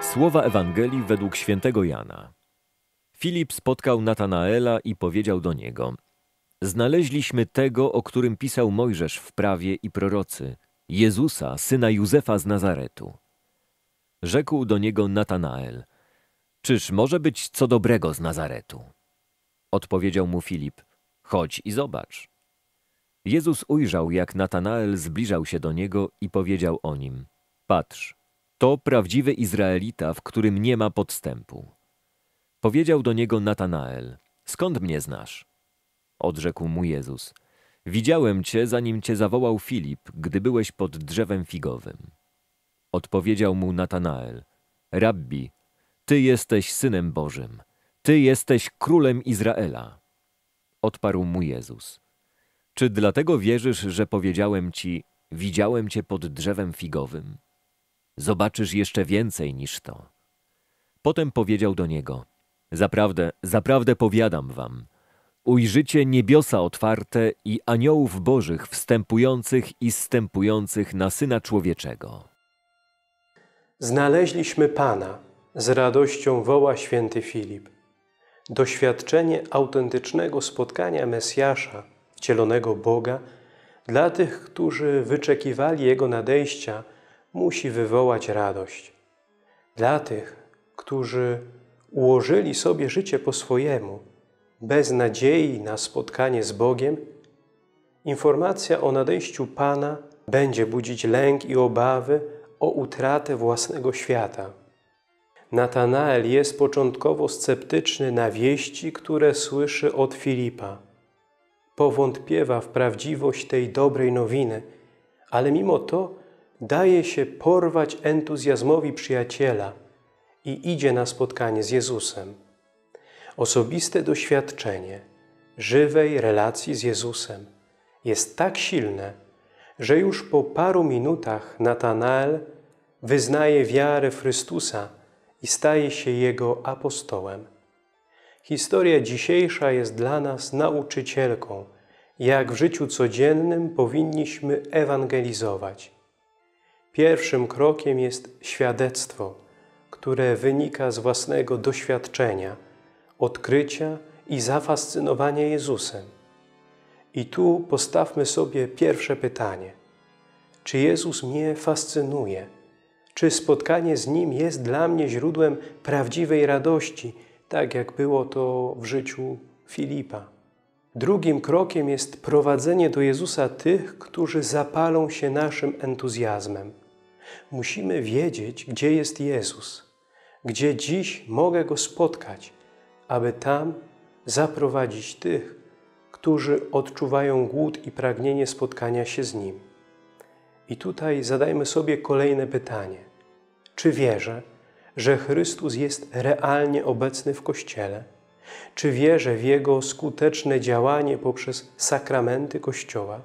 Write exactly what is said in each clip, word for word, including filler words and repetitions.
Słowa Ewangelii według świętego Jana. Filip spotkał Natanaela i powiedział do niego: Znaleźliśmy tego, o którym pisał Mojżesz w prawie i prorocy, Jezusa, syna Józefa z Nazaretu. Rzekł do niego Natanael: Czyż może być co dobrego z Nazaretu? Odpowiedział mu Filip: Chodź i zobacz. Jezus ujrzał, jak Natanael zbliżał się do niego i powiedział o nim: Patrz, to prawdziwy Izraelita, w którym nie ma podstępu. Powiedział do niego Natanael: Skąd mnie znasz? Odrzekł mu Jezus: Widziałem cię, zanim cię zawołał Filip, gdy byłeś pod drzewem figowym. Odpowiedział mu Natanael: Rabbi, ty jesteś Synem Bożym, ty jesteś Królem Izraela. Odparł mu Jezus: Czy dlatego wierzysz, że powiedziałem ci: Widziałem cię pod drzewem figowym? Zobaczysz jeszcze więcej niż to. Potem powiedział do niego: Zaprawdę, zaprawdę powiadam wam, ujrzycie niebiosa otwarte i aniołów bożych wstępujących i zstępujących na Syna Człowieczego. Znaleźliśmy Pana, z radością woła święty Filip. Doświadczenie autentycznego spotkania Mesjasza, wcielonego Boga, dla tych, którzy wyczekiwali Jego nadejścia, musi wywołać radość. Dla tych, którzy ułożyli sobie życie po swojemu, bez nadziei na spotkanie z Bogiem, informacja o nadejściu Pana będzie budzić lęk i obawy o utratę własnego świata. Natanael jest początkowo sceptyczny na wieści, które słyszy od Filipa. Powątpiewa w prawdziwość tej dobrej nowiny, ale mimo to daje się porwać entuzjazmowi przyjaciela i idzie na spotkanie z Jezusem. Osobiste doświadczenie żywej relacji z Jezusem jest tak silne, że już po paru minutach Natanael wyznaje wiarę w Chrystusa i staje się Jego apostołem. Historia dzisiejsza jest dla nas nauczycielką, jak w życiu codziennym powinniśmy ewangelizować. Pierwszym krokiem jest świadectwo, które wynika z własnego doświadczenia, odkrycia i zafascynowania Jezusem. I tu postawmy sobie pierwsze pytanie. Czy Jezus mnie fascynuje? Czy spotkanie z Nim jest dla mnie źródłem prawdziwej radości, tak jak było to w życiu Filipa? Drugim krokiem jest prowadzenie do Jezusa tych, którzy zapalą się naszym entuzjazmem. Musimy wiedzieć, gdzie jest Jezus, gdzie dziś mogę Go spotkać, aby tam zaprowadzić tych, którzy odczuwają głód i pragnienie spotkania się z Nim. I tutaj zadajmy sobie kolejne pytanie. Czy wierzę, że Chrystus jest realnie obecny w Kościele? Czy wierzę w Jego skuteczne działanie poprzez sakramenty Kościoła?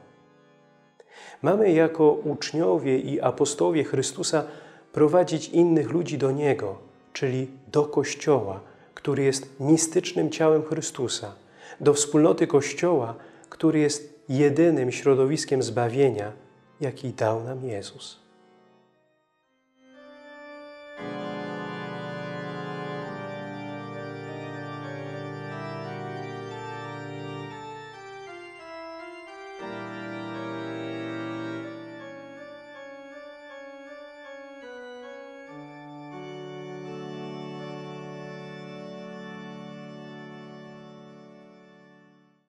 Mamy jako uczniowie i apostołowie Chrystusa prowadzić innych ludzi do Niego, czyli do Kościoła, który jest mistycznym ciałem Chrystusa, do wspólnoty Kościoła, który jest jedynym środowiskiem zbawienia, jaki dał nam Jezus.